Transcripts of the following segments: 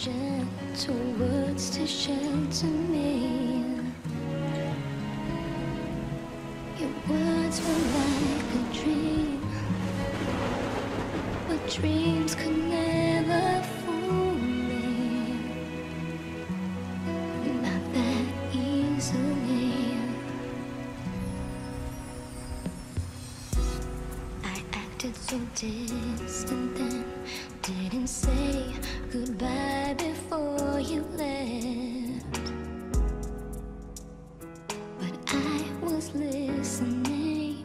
gentle words to shelter me. Your words were like a dream, but dreams could never fool me. Not that easily. I acted so distant then, didn't say goodbye before you left. But I was listening.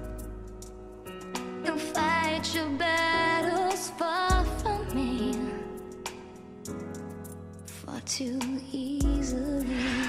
Don't fight your battles far from me, far too easily.